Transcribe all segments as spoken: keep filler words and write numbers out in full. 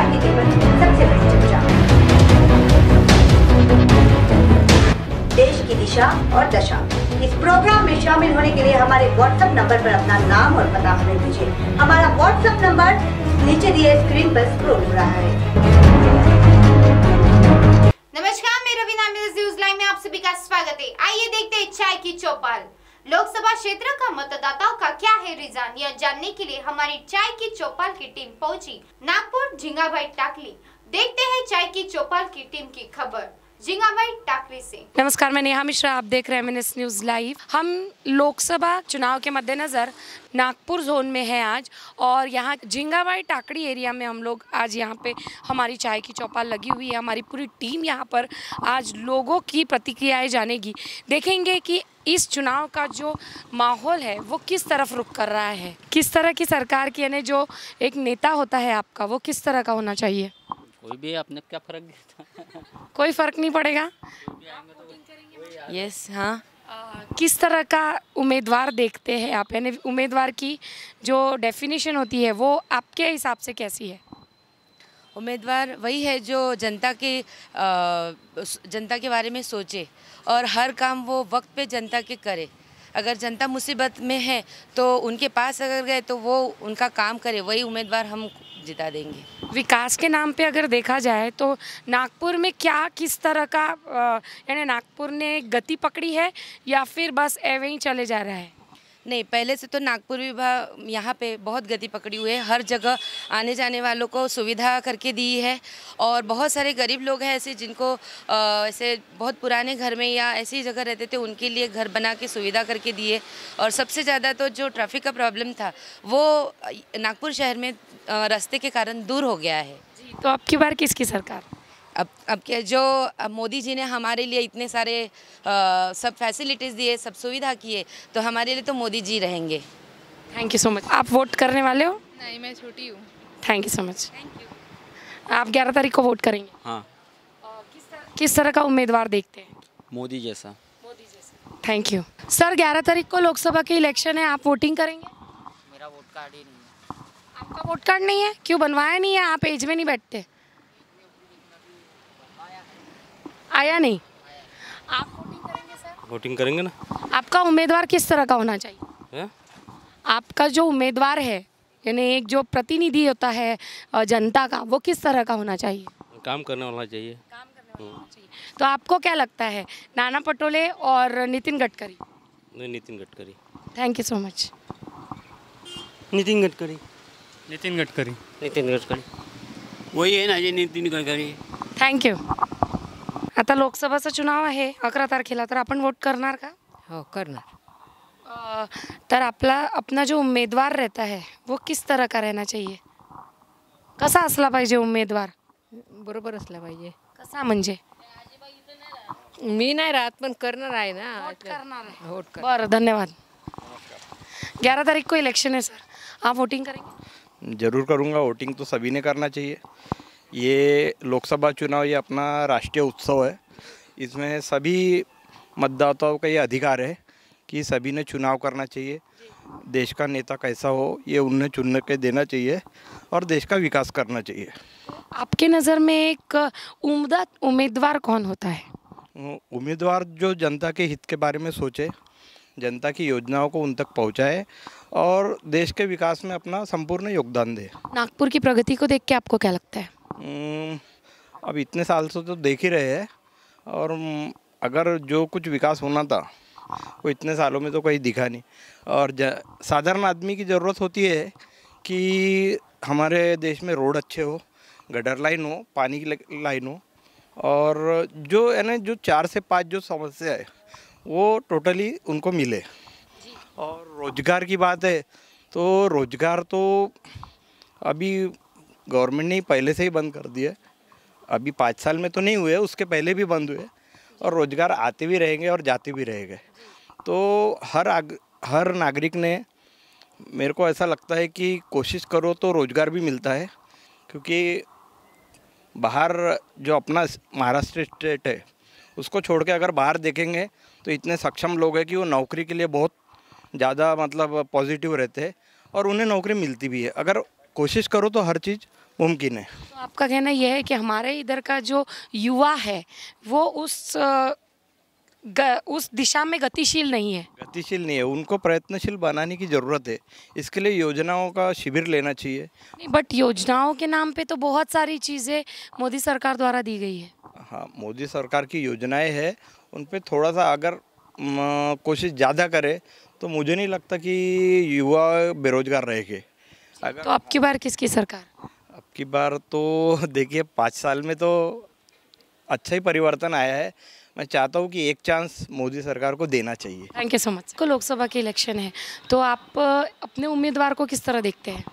राजनीति पर सबसे बड़ी चर्चा। देश की दिशा और दशा। इस प्रोग्राम में शामिल होने के लिए हमारे व्हाट्सएप नंबर पर अपना नाम और पता हमें भेजिए। हमारा व्हाट्सएप नंबर नीचे दिए स्क्रीन पर स्क्रॉल हो रहा है। नमस्कार, मैं रवीना न्यूज लाइव में आप सभी का स्वागत है। आइए देखते हैं चाय की चौपाल। लोकसभा क्षेत्र का मतदाताओं का क्या है रुझान, यह जानने के लिए हमारी चाय की चौपाल की टीम पहुंची नागपुर झिंगाभाई टाकली। देखते हैं चाय की चौपाल की टीम की खबर झिंगाभाई टाकली से। नमस्कार, मैं नेहा मिश्रा, आप देख रहे हैं एमएनएस न्यूज़ लाइव। हम लोकसभा चुनाव के मद्देनज़र नागपुर जोन में हैं आज, और यहाँ झिंगाभाई टाकड़ी एरिया में हम लोग आज यहाँ पे हमारी चाय की चौपाल लगी हुई है। हमारी पूरी टीम यहाँ पर आज लोगों की प्रतिक्रियाएं जानेगी, देखेंगे कि इस चुनाव का जो माहौल है वो किस तरफ रुख कर रहा है, किस तरह की सरकार की, यानी जो एक नेता होता है आपका वो किस तरह का होना चाहिए। कोई भी अपने क्या फर्क देता कोई फर्क नहीं पड़ेगा। यस, हाँ। किस तरह का उम्मीदवार देखते हैं आप, यानी उम्मीदवार की जो डेफिनेशन होती है वो आपके हिसाब से कैसी है? उम्मीदवार वही है जो जनता के जनता के बारे में सोचे और हर काम वो वक्त पे जनता के करे। अगर जनता मुसीबत में है तो उनके पास अगर गए तो वो उनका काम करे, वही उम्मीदवार हम जिता देंगे। विकास के नाम पे अगर देखा जाए तो नागपुर में क्या किस तरह का, यानी नागपुर ने गति पकड़ी है या फिर बस ऐवे ही चले जा रहा है? नहीं, पहले से तो नागपुर विभाग यहाँ पे बहुत गति पकड़ी हुई है। हर जगह आने जाने वालों को सुविधा करके दी है, और बहुत सारे गरीब लोग हैं ऐसे जिनको ऐसे बहुत पुराने घर में या ऐसी जगह रहते थे, उनके लिए घर बना के सुविधा करके दिए। और सबसे ज़्यादा तो जो ट्रैफिक का प्रॉब्लम था वो नागपुर शहर में रास्ते के कारण दूर हो गया है। जी, तो अब की बार किसकी सरकार? अब अब क्या, जो अब मोदी जी ने हमारे लिए इतने सारे आ, सब फैसिलिटीज़ दिए, सब सुविधा किए, तो हमारे लिए तो मोदी जी रहेंगे। Thank you so much. आप वोट करने वाले हो? नहीं, मैं छोटी हूँ। Thank you so much. Thank you. आप ग्यारह तारीख को वोट करेंगे? हाँ। किस तरह किस तरह का उम्मीदवार देखते हैं? मोदी जैसा। मोदी जैसा। Thank you sir. ग्यारह तारीख को लोकसभा के इलेक्शन है, आप वोटिंग करेंगे? मेरा वोट कार्ड ही नहीं है। आपका वोट कार्ड नहीं है? क्यों बनवाया नहीं है? आप एज में नहीं बैठते? आया नहीं। आप वोटिंग करेंगे सर? वोटिंग करेंगे ना। आपका उम्मीदवार किस तरह का होना चाहिए है? आपका जो उम्मीदवार है, यानी एक जो प्रतिनिधि होता है जनता का, वो किस तरह का होना चाहिए? काम करने वाला चाहिए। काम करने वाला चाहिए। तो आपको क्या लगता है, नाना पटोले और नितिन गडकरी? नहीं, Nitin Gadkari. Thank you so much. Nitin Gadkari. Nitin Gadkari. Nitin Gadkari वही आहे ना, जे नितिन गडकरी। Thank you. आता लोकसभाचा चुनाव आहे अकरा तारखेला, तर आपण वोट करणार का? हो, करणार। अ, तर आपला अपना जो उम्मीदवार रहता है वो किस तरह का रहना चाहिए? कसा असला पाहिजे उमेदवार? बरोबर असला पाहिजे। कसा म्हणजे? मी नाही राहत, पण करणार आहे ना। वोट करणार आहे। वोट कर। बरं, धन्यवाद। ग्यारह तारीख को इलेक्शन है सर, आप वोटिंग करेंगे? ज़रूर करूँगा। वोटिंग तो सभी ने करना चाहिए। ये लोकसभा चुनाव ये अपना राष्ट्रीय उत्सव है। इसमें सभी मतदाताओं का ये अधिकार है कि सभी ने चुनाव करना चाहिए। देश का नेता कैसा हो ये उन्हें चुन के देना चाहिए और देश का विकास करना चाहिए। आपके नज़र में एक उम्दा उम्मीदवार कौन होता है? उम्मीदवार जो जनता के हित के बारे में सोचे, जनता की योजनाओं को उन तक पहुंचाए और देश के विकास में अपना संपूर्ण योगदान दे। नागपुर की प्रगति को देख के आपको क्या लगता है? अब इतने साल से तो देख ही रहे हैं, और अगर जो कुछ विकास होना था वो इतने सालों में तो कहीं दिखा नहीं। और साधारण आदमी की ज़रूरत होती है कि हमारे देश में रोड अच्छे हो, गटर लाइन हो, पानी की लाइन हो, और जो है ना जो चार से पाँच जो समस्या है वो टोटली उनको मिले। और रोज़गार की बात है तो रोज़गार तो अभी गवर्नमेंट ने पहले से ही बंद कर दिया। अभी पाँच साल में तो नहीं हुए, उसके पहले भी बंद हुए, और रोज़गार आते भी रहेंगे और जाते भी रहेंगे। तो हर आग, हर नागरिक ने, मेरे को ऐसा लगता है कि कोशिश करो तो रोज़गार भी मिलता है, क्योंकि बाहर जो अपना महाराष्ट्र स्टेट है उसको छोड़ के अगर बाहर देखेंगे तो इतने सक्षम लोग हैं कि वो नौकरी के लिए बहुत ज़्यादा मतलब पॉजिटिव रहते हैं और उन्हें नौकरी मिलती भी है। अगर कोशिश करो तो हर चीज़ मुमकिन है। तो आपका कहना यह है कि हमारे इधर का जो युवा है वो उस अ, ग, उस दिशा में गतिशील नहीं है। गतिशील नहीं है, उनको प्रयत्नशील बनाने की ज़रूरत है। इसके लिए योजनाओं का शिविर लेना चाहिए। नहीं, बट योजनाओं के नाम पे तो बहुत सारी चीज़ें मोदी सरकार द्वारा दी गई है। हाँ, मोदी सरकार की योजनाएं हैं, उन पे थोड़ा सा अगर म, कोशिश ज़्यादा करे तो मुझे नहीं लगता कि युवा बेरोजगार रहेंगे। अगर तो अब की बार किसकी सरकार? अब की बार तो देखिए, पाँच साल में तो अच्छा ही परिवर्तन आया है। मैं चाहता हूँ कि एक चांस मोदी सरकार को देना चाहिए। Thank you so much. को लोकसभा के इलेक्शन है तो आप अ, अपने उम्मीदवार को किस तरह देखते हैं?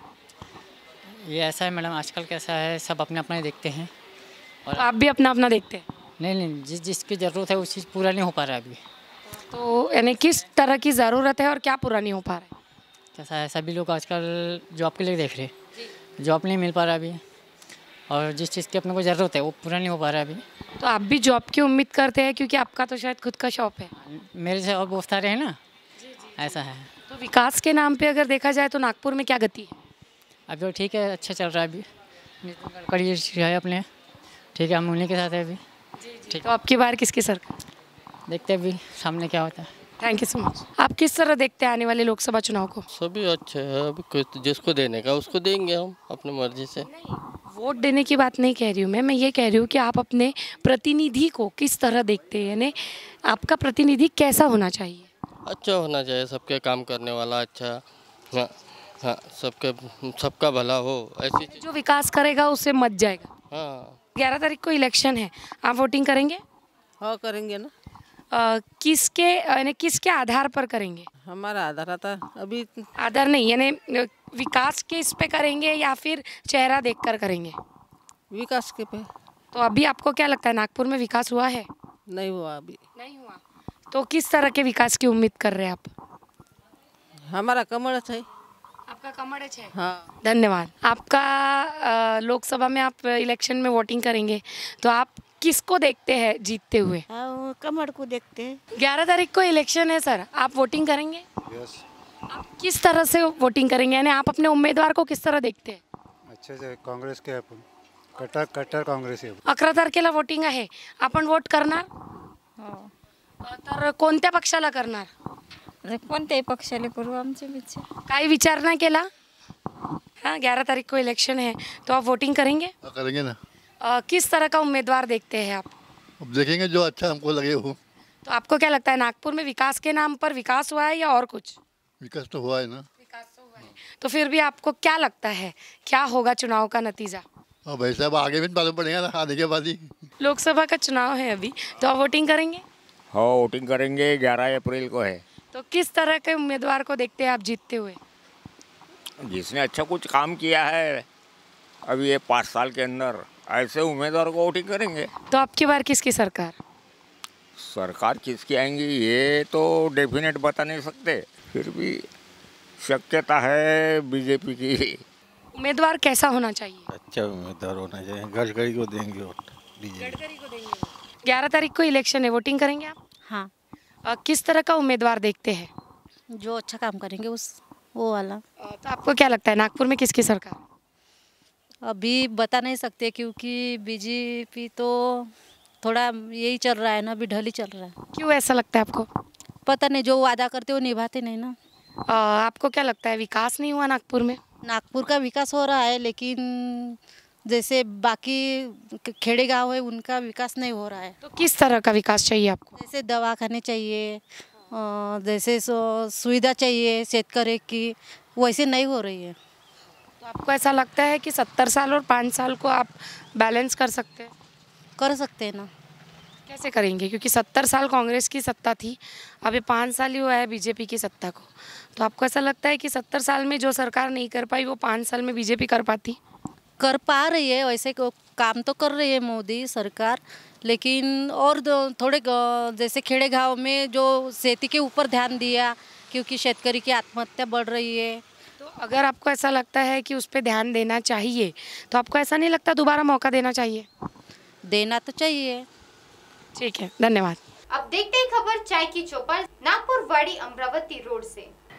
ये ऐसा है मैडम, आजकल कैसा है, सब अपने अपना ही देखते हैं। तो आप भी अपना अपना देखते हैं? नहीं नहीं, जिस जिसकी ज़रूरत है उस चीज़ पूरा नहीं हो पा रहा है अभी। तो यानी किस तरह की ज़रूरत है और क्या पूरा नहीं हो पा रहा है? कैसा है, सभी लोग आजकल जॉब के लिए देख रहे हैं, जॉब नहीं मिल पा रहा अभी, और जिस चीज़ की अपने को ज़रूरत है वो पूरा नहीं हो पा रहा है अभी। तो आप भी जॉब की उम्मीद करते हैं क्योंकि आपका तो शायद खुद का शॉप है। मेरे से और बहुत सारे हैं ना, ऐसा है। तो विकास के नाम पे अगर देखा जाए तो नागपुर में क्या गति है? अभी तो ठीक है, अच्छा चल रहा है अभी। नितिन गडकरी जी है अपने, ठीक है, हम उन्हीं के साथ है अभी। तो अब की बार किसकी सरकार? देखते हैं अभी सामने क्या होता है। Thank you so much. आप किस तरह देखते हैं आने वाले लोकसभा चुनाव को? सभी अच्छे है, अभी कोई- जिसको देने का उसको देंगे हम अपनी मर्जी से। वोट देने की बात नहीं कह रही हूँ मैं मैं ये कह रही हूँ कि आप अपने प्रतिनिधि को किस तरह देखते हैं, यानी आपका प्रतिनिधि कैसा होना चाहिए? अच्छा होना चाहिए, सबके काम करने वाला, अच्छा, हाँ हाँ, सबके सबका भला हो, ऐसी चीज। जो विकास करेगा उससे मच जाएगा। हाँ, ग्यारह तारीख को इलेक्शन है, आप वोटिंग करेंगे? हाँ करेंगे ना। अ, किसके यानी किसके आधार पर करेंगे? हमारा आधार आता अभी आधार नहीं, यानी अ, विकास के इस पे करेंगे या फिर चेहरा देखकर करेंगे? विकास के पे तो अभी आपको क्या लगता है नागपुर में विकास हुआ है? नहीं हुआ अभी। नहीं हुआ। तो किस तरह के विकास की उम्मीद कर रहे हैं आप? हमारा कमल है। आपका कमर है। हाँ। धन्यवाद। आपका अ, लोकसभा में आप इलेक्शन में वोटिंग करेंगे तो आप किसको देखते हैं जीतते हुए? हाँ, कमर को देखते हैं। ग्यारह तारीख को इलेक्शन है सर, आप वोटिंग करेंगे? यस। आप किस तरह से वोटिंग करेंगे, यानी आप अपने उम्मीदवार को किस तरह देखते हैं? अच्छे से काँग्रेस के आपण कट्टर कट्टर काँग्रेस आहे. अकरा तारखेला वोटिंग आहे, आपण वोट करणार? तर कोणत्या पक्षाला करणार? कोणत्याही पक्षाला करू, आमचे विचार काही विचार नाही केला? हाँ, ग्यारह तारीख को इलेक्शन है तो आप वोटिंग करेंगे? करेंगे ना। अ, किस तरह का उम्मीदवार देखते हैं आप? अब देखेंगे जो अच्छा हमको लगे वो। तो आपको क्या लगता है नागपुर में विकास के नाम पर विकास हुआ है या और कुछ? विकास तो हुआ है ना। तो फिर भी आपको क्या लगता है क्या होगा चुनाव का नतीजा? अब भाई साहब आगे भी मालूम पड़ेगा ना, आने के बाद ही। लोकसभा का चुनाव है अभी, तो आप वोटिंग करेंगे? हाँ, वोटिंग करेंगे, ग्यारह अप्रैल को है। तो किस तरह के उम्मीदवार को देखते हैं आप जीतते हुए? जिसने अच्छा कुछ काम किया है अभी ये पाँच साल के अंदर, ऐसे उम्मीदवार को वोटिंग करेंगे। तो आपकी बार किसकी सरकार? सरकार किसकी आएंगी ये तो डेफिनेट बता नहीं सकते, फिर भी शक्यता है बीजेपी की। उम्मीदवार कैसा होना चाहिए? अच्छा उम्मीदवार होना चाहिए, गडकरी को देंगे वोट। गडकरी को देंगे। ग्यारह तारीख को इलेक्शन है, वोटिंग करेंगे आप? हाँ। अ, किस तरह का उम्मीदवार देखते हैं? जो अच्छा काम करेंगे उस वो वाला। अ, तो आपको क्या लगता है नागपुर में किसकी सरकार? अभी बता नहीं सकते क्योंकि बीजेपी तो थोड़ा यही चल रहा है ना, अभी ढल ही चल रहा है। क्यों ऐसा लगता है आपको? पता नहीं, जो वादा करते वो निभाते नहीं ना। अ, आपको क्या लगता है विकास नहीं हुआ नागपुर में? नागपुर का विकास हो रहा है लेकिन जैसे बाकी खेड़े गांव है उनका विकास नहीं हो रहा है। तो किस तरह का विकास चाहिए आपको? जैसे दवाखाने चाहिए, अ, जैसे सो सुविधा चाहिए शेतकरी की, वैसे नहीं हो रही है। तो आपको ऐसा लगता है कि सत्तर साल और पाँच साल को आप बैलेंस कर सकते हैं? कर सकते हैं ना। कैसे करेंगे, क्योंकि सत्तर साल कांग्रेस की सत्ता थी, अभी पाँच साल ही हुआ है बीजेपी की सत्ता को, तो आपको ऐसा लगता है कि सत्तर साल में जो सरकार नहीं कर पाई वो पाँच साल में बीजेपी कर पाती? कर पा रही है, वैसे काम तो कर रही है मोदी सरकार, लेकिन और थोड़े जैसे खेड़े गाँव में जो खेती के ऊपर ध्यान दिया, क्योंकि शेतकरी की आत्महत्या बढ़ रही है। तो अगर आपको ऐसा लगता है कि उस पर ध्यान देना चाहिए तो आपको ऐसा नहीं लगता दोबारा मौका देना चाहिए? देना तो चाहिए। ठीक है, धन्यवाद। अब देखते हैं खबर चाय की चौपाल नागपुर वाड़ी अमरावती रोड से।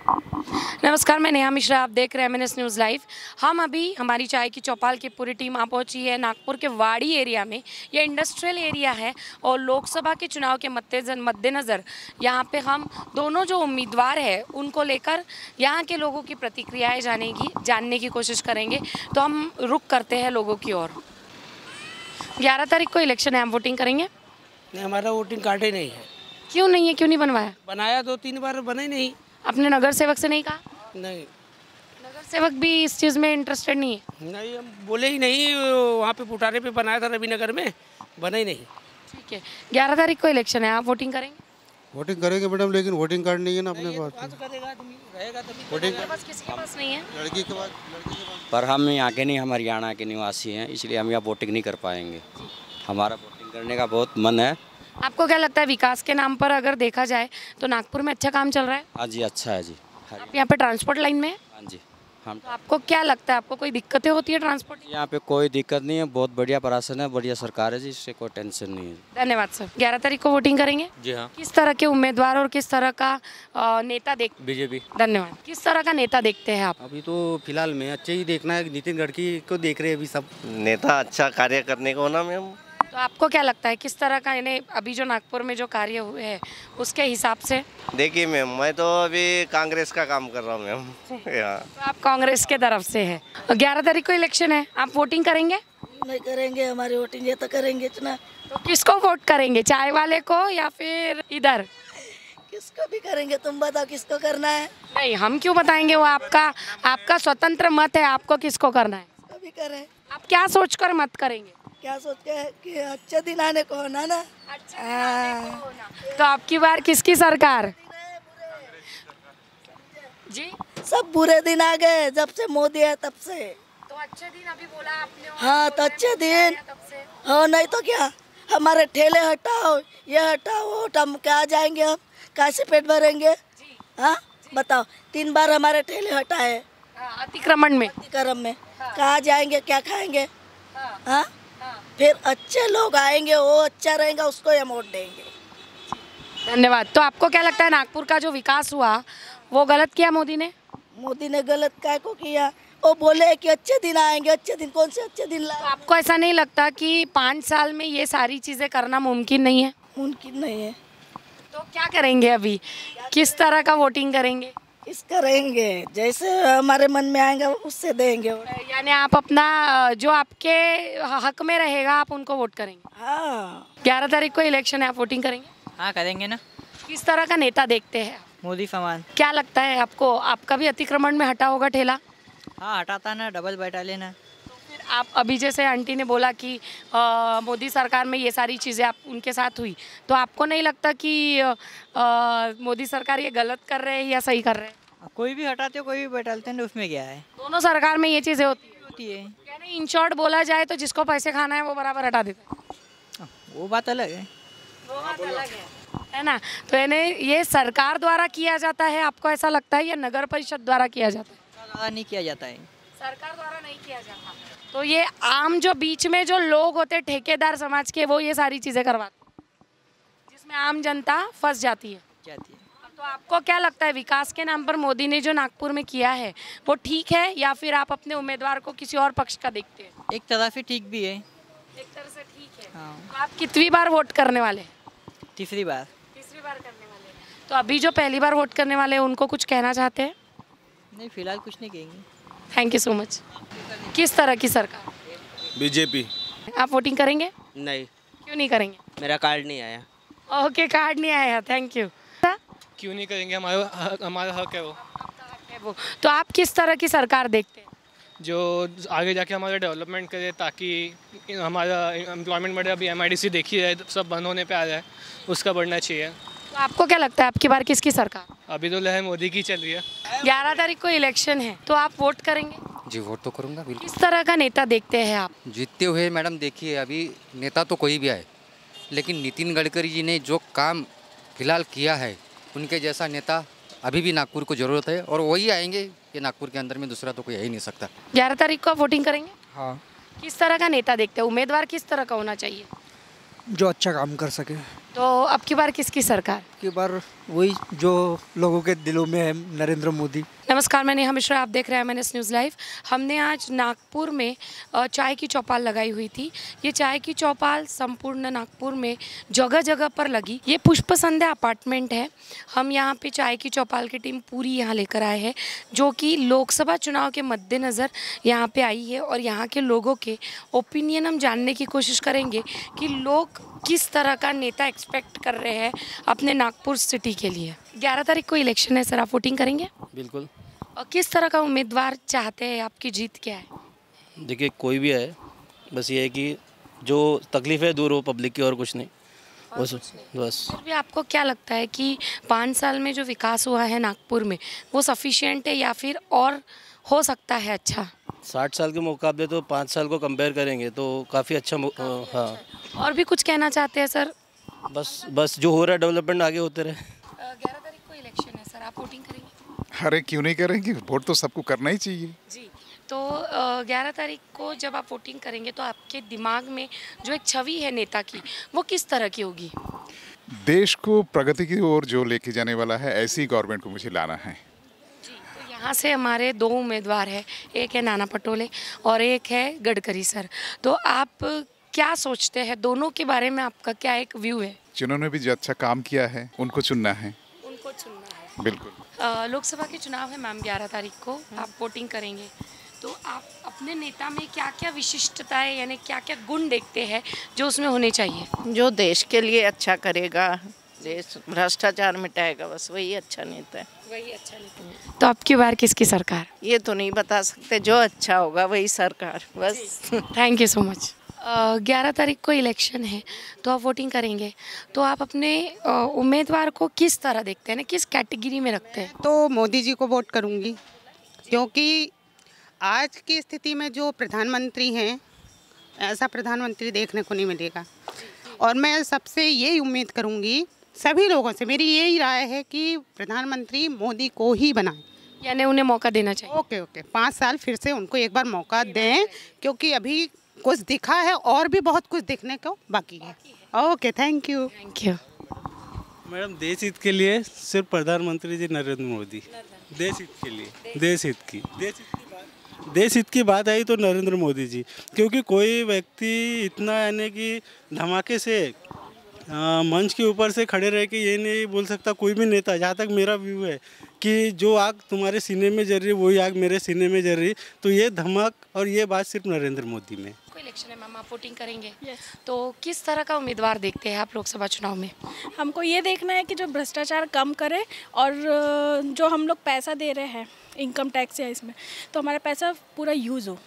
नमस्कार, मैं नेहा मिश्रा, आप देख रहे हैं M N S news live. हम अभी हमारी चाय की चौपाल की पूरी टीम आ पहुंची है नागपुर के वाड़ी एरिया में। ये इंडस्ट्रियल एरिया है और लोकसभा के चुनाव के मद्देनजर मद्देनज़र यहाँ पे हम दोनों जो उम्मीदवार हैं उनको लेकर यहाँ के लोगों की प्रतिक्रियाएँ जाने की जानने की कोशिश करेंगे। तो हम रुक करते हैं लोगों की ओर। ग्यारह तारीख को इलेक्शन है, हम वोटिंग करेंगे? नहीं, हमारा वोटिंग कार्ड ही नहीं है। क्यों नहीं है? क्यों नहीं बनवाया? बनाया दो तीन बार, बना ही नहीं। अपने नगर सेवक से नहीं कहा? नहीं, नगर सेवक भी इस चीज़ में इंटरेस्टेड नहीं है? नहीं, हम बोले ही नहीं। वहाँ पे पुटारे पे बनाया था रविनगर में, बना ही नहीं। ठीक है, ग्यारह तारीख को इलेक्शन है, आप वोटिंग करेंगे? वोटिंग करेंगे मैडम, लेकिन वोटिंग कार्ड नहीं है ना अपने पास। वोटिंग बस किसी के पास नहीं है। लड़की के पास लड़की के पास पर हम यहाँ के नहीं, हम हरियाणा के निवासी हैं, इसलिए हम यहाँ वोटिंग नहीं कर पाएंगे। हमारा वोटिंग करने का बहुत मन है। आपको क्या लगता है विकास के नाम पर अगर देखा जाए तो नागपुर में अच्छा काम चल रहा है? हाँ जी, अच्छा है जी। आप यहाँ पे ट्रांसपोर्ट लाइन में हैं? हाँ जी। हम तो आपको क्या लगता है, आपको कोई दिक्कतें होती है ट्रांसपोर्ट? यहाँ पे कोई दिक्कत नहीं है, बहुत बढ़िया प्रशासन है, बढ़िया सरकार है जी, इससे कोई टेंशन नहीं है। धन्यवाद सर। ग्यारह तारीख को वोटिंग करेंगे? जी हाँ। किस तरह के उम्मीदवार और किस तरह का अ, नेता देख बीजेपी। धन्यवाद। किस तरह का नेता देखते हैं आप? अभी तो फिलहाल में अच्छे ही देखना है, नितिन गडकरी को देख रहे हैं अभी सब। नेता अच्छा कार्य करने को ना मैम। तो आपको क्या लगता है किस तरह का इन्हें अभी जो नागपुर में जो कार्य हुए हैं उसके हिसाब से? देखिए मैम, मैं तो अभी कांग्रेस का काम कर रहा हूँ मैम। तो आप कांग्रेस के तरफ से है। ग्यारह तारीख को इलेक्शन है, आप वोटिंग करेंगे? नहीं करेंगे, हमारी वोटिंग ये तो करेंगे इतना। तो किसको वोट करेंगे, चाय वाले को या फिर इधर? किसको भी करेंगे, तुम बताओ किसको करना है। नहीं, हम क्यों बताएंगे, वो आपका आपका स्वतंत्र मत है, आपको किसको करना है। कभी करें। आप क्या सोचकर मत करेंगे? क्या सोच के कि अच्छे दिन आने को होना ना। अच्छा, तो आपकी बार किसकी सरकार? जी, सब बुरे दिन आ गए जब से मोदी है तब से। तो अच्छे दिन अभी बोला आपने। हाँ, तो अच्छे दिन हो, नहीं तो क्या। हमारे ठेले हटाओ, ये हटाओ, वो हटाओ, हम क्या जाएंगे, हम कैसे पेट भरेंगे? हाँ बताओ, तीन बार हमारे ठेले हटाए अतिक्रमण में। अतिक्रमण में कहाँ जाएंगे, क्या खाएंगे? हाँ, फिर अच्छे लोग आएंगे, वो अच्छा रहेगा, उसको हम वोट देंगे। धन्यवाद। तो आपको क्या लगता है नागपुर का जो विकास हुआ वो गलत किया मोदी ने? मोदी ने गलत काय को किया? वो बोले कि अच्छे दिन आएंगे, अच्छे दिन कौन से अच्छे दिन लाए? तो आपको ऐसा नहीं लगता कि पाँच साल में ये सारी चीज़ें करना मुमकिन नहीं है? मुमकिन नहीं है। तो क्या करेंगे अभी, किस तरह का वोटिंग करेंगे? किस करेंगे, जैसे हमारे मन में आएंगे उससे देंगे। यानी आप अपना जो आपके हक में रहेगा आप उनको वोट करेंगे? हाँ। ग्यारह तारीख को इलेक्शन है, आप वोटिंग करेंगे? हाँ करेंगे ना। किस तरह का नेता देखते हैं? मोदी समान। क्या लगता है आपको, आपका भी अतिक्रमण में हटा होगा ठेला? हाँ हटाता ना, डबल बैठा लेना। तो फिर आप अभी जैसे आंटी ने बोला कि आ, मोदी सरकार में ये सारी चीज़ें आप उनके साथ हुई, तो आपको नहीं लगता कि आ, मोदी सरकार ये गलत कर रहे हैं या सही कर रहे हैं? कोई भी हटाते हो, कोई भी बैठाते हैं, उसमें क्या है। दोनों सरकार में ये चीज़ें होती है। होती है। यानी इन शॉर्ट बोला जाए तो जिसको पैसे खाना है वो बराबर हटा देता है। वो बात अलग है। वो बात अलग है, है ना। तो यानी ये सरकार द्वारा किया जाता है, आपको ऐसा लगता है, या नगर परिषद द्वारा किया जाता है? द्वारा नहीं किया जाता है। सरकार द्वारा नहीं किया जाता। तो ये आम जो बीच में जो लोग होते हैं ठेकेदार समाज के, वो ये सारी चीज़ें करवाते, जिसमें आम जनता फंस जाती है। जाती है। तो आपको क्या लगता है विकास के नाम पर मोदी ने जो नागपुर में किया है वो ठीक है, या फिर आप अपने उम्मीदवार को किसी और पक्ष का देखते हैं? एक तरह से ठीक भी है। एक तरह से ठीक है। हाँ। तो आप कितनी बार वोट करने वाले हैं? तीसरी बार। तीसरी बार करने वाले हैं। तो अभी जो पहली बार वोट करने वाले हैं उनको कुछ कहना चाहते हैं? नहीं, फिलहाल कुछ नहीं कहेंगे। Thank you so much. किस तरह की सरकार? बीजेपी। आप वोटिंग करेंगे? नहीं। क्यों नहीं करेंगे? मेरा कार्ड नहीं आया। ओके, कार्ड नहीं आया, थैंक यू। क्यों नहीं करेंगे, हमारा हमारा हक है वो। वो तो आप किस तरह की सरकार देखते हैं? जो आगे जाके हमारा डेवलपमेंट करे, ताकि हमारा एम्प्लॉयमेंट बढ़े। अभी एम आई डी सी देखी है, सब बंद होने पे आ रहा है, उसका बढ़ना चाहिए। तो आपको क्या लगता है आपकी बार किसकी सरकार? अभी तो लहर मोदी की चल रही है। ग्यारह तारीख को इलेक्शन है, तो आप वोट करेंगे? जी वोट तो करूँगा बिल्कुल। किस तरह का नेता देखते हैं आप? जीतते हुए मैडम देखिए, अभी नेता तो कोई भी आए, लेकिन नितिन गडकरी जी ने जो काम फिलहाल किया है, उनके जैसा नेता अभी भी नागपुर को ज़रूरत है, और वही आएंगे कि नागपुर के अंदर में दूसरा तो कोई आ ही नहीं सकता। ग्यारह तारीख को आप वोटिंग करेंगे? हाँ। किस तरह का नेता देखते हैं, उम्मीदवार किस तरह का होना चाहिए? जो अच्छा काम कर सके। तो अब की बार किसकी सरकार? की बार वही जो लोगों के दिलों में है, नरेंद्र मोदी। नमस्कार, मैं नेहा मिश्रा, आप देख रहे हैं M N S news live. हमने आज नागपुर में अ, चाय की चौपाल लगाई हुई थी। ये चाय की चौपाल संपूर्ण नागपुर में जगह जगह पर लगी। ये पुष्प संध्या अपार्टमेंट है। हम यहाँ पे चाय की चौपाल की टीम पूरी यहाँ लेकर आए हैं, जो कि लोकसभा चुनाव के मद्देनज़र यहाँ पे आई है और यहाँ के लोगों के ओपिनियन हम जानने की कोशिश करेंगे कि लोग किस तरह का नेता एक्सपेक्ट कर रहे हैं अपने नागपुर सिटी के लिए। ग्यारह तारीख को इलेक्शन है सर, आप वोटिंग करेंगे? बिल्कुल। और किस तरह का उम्मीदवार चाहते हैं, आपकी जीत क्या है? देखिए, कोई भी है, बस ये है कि जो तकलीफ है दूर हो पब्लिक की, और कुछ नहीं, बस बस। फिर भी आपको क्या लगता है कि पाँच साल में जो विकास हुआ है नागपुर में वो सफिशिएंट है या फिर और हो सकता है अच्छा? साठ साल के मुकाबले तो पाँच साल को कंपेयर करेंगे तो काफ़ी अच्छा, हाँ। और भी कुछ कहना चाहते हैं सर? बस बस जो हो रहा है डेवलपमेंट आगे होते रहे। ग्यारह तारीख को इलेक्शन है सर, आप वोटिंग करेंगे? अरे क्यों नहीं करेंगे, वोट तो सबको करना ही चाहिए जी। तो ग्यारह तारीख को जब आप वोटिंग करेंगे तो आपके दिमाग में जो एक छवि है नेता की, वो किस तरह की होगी? देश को प्रगति की ओर जो लेके जाने वाला है, ऐसी गवर्नमेंट को मुझे लाना है। यहाँ से हमारे दो उम्मीदवार हैं, एक है नाना पटोले और एक है गडकरी सर। तो आप क्या सोचते हैं, दोनों के बारे में आपका क्या एक व्यू है? जिन्होंने भी जो अच्छा काम किया है उनको चुनना है। उनको चुनना है, बिल्कुल। अ, लोकसभा के चुनाव है मैम ग्यारह तारीख को, आप वोटिंग करेंगे तो आप अपने नेता में क्या क्या विशिष्टताएं यानी क्या क्या गुण देखते हैं जो उसमें होने चाहिए? जो देश के लिए अच्छा करेगा, देश भ्रष्टाचार मिटाएगा, बस वही अच्छा नेता है। वही अच्छा नेता है। तो अब की बार किसकी सरकार? ये तो नहीं बता सकते, जो अच्छा होगा वही सरकार, बस। Thank you so much. ग्यारह तारीख को इलेक्शन है तो आप वोटिंग करेंगे, तो आप अपने उम्मीदवार को किस तरह देखते हैं ना, किस कैटेगरी में रखते हैं? तो मोदी जी को वोट करूंगी, क्योंकि आज की स्थिति में जो प्रधानमंत्री हैं, ऐसा प्रधानमंत्री देखने को नहीं मिलेगा। और मैं सबसे यही उम्मीद करूंगी, सभी लोगों से मेरी यही राय है कि प्रधानमंत्री मोदी को ही बनाएं, यानी उन्हें मौका देना चाहिए। ओके ओके पाँच साल फिर से उनको एक बार मौका दें, क्योंकि अभी कुछ दिखा है और भी बहुत कुछ देखने को बाकी है। Okay, thank you. Thank you madam. देश हित के लिए सिर्फ प्रधानमंत्री जी नरेंद्र मोदी, देश हित के लिए, देश हित की देश हित की बात देश हित की बात आई तो नरेंद्र मोदी जी, क्योंकि कोई व्यक्ति इतना यानी कि धमाके से आ, मंच के ऊपर से खड़े रह के ये नहीं बोल सकता कोई भी नेता, जहाँ तक मेरा व्यू है कि जो आग तुम्हारे सीने में जल रही है वही आग मेरे सीने में जल रही, तो ये धमक और ये बात सिर्फ नरेंद्र मोदी में। कोई इलेक्शन है मैम, आप वोटिंग करेंगे? yes. तो किस तरह का उम्मीदवार देखते हैं आप लोकसभा चुनाव में? हमको ये देखना है कि जो भ्रष्टाचार कम करे और जो हम लोग पैसा दे रहे हैं इनकम टैक्स या इसमें, तो हमारा पैसा पूरा यूज़ हो।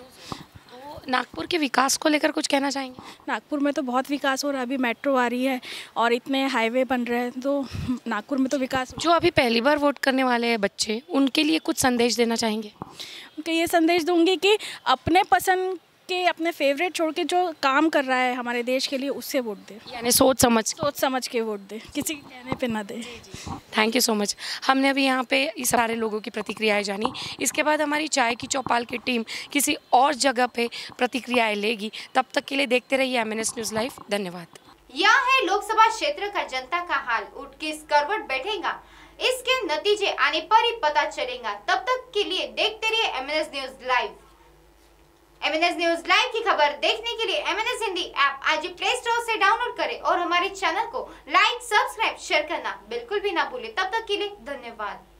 नागपुर के विकास को लेकर कुछ कहना चाहेंगे? नागपुर में तो बहुत विकास हो रहा है, अभी मेट्रो आ रही है और इतने हाईवे बन रहे हैं, तो नागपुर में तो विकास। जो अभी पहली बार वोट करने वाले हैं बच्चे, उनके लिए कुछ संदेश देना चाहेंगे? उनके ये संदेश दूंगी कि अपने पसंद के, अपने फेवरेट छोड़ के जो काम कर रहा है हमारे देश के लिए उससे वोट दे, यानी सोच समझ सोच समझ के वोट दे, किसी के कहने पे ना दे। Thank you so much. हमने अभी यहाँ पे इस सारे लोगों की प्रतिक्रियाएं जानी। इसके बाद हमारी चाय की चौपाल की टीम किसी और जगह पे प्रतिक्रियाएं लेगी। तब तक के लिए देखते रहिए M N S news live. धन्यवाद। यह है लोकसभा क्षेत्र का जनता का हाल, उठ किस करवट बैठेगा इसके नतीजे आने पर ही पता चलेगा। तब तक के लिए देखते रहिए M N S news live. M N S news live की खबर देखने के लिए M N S Hindi app आज ही प्ले स्टोर से डाउनलोड करें और हमारे चैनल को लाइक, सब्सक्राइब, शेयर करना बिल्कुल भी ना भूलें। तब तक के लिए धन्यवाद।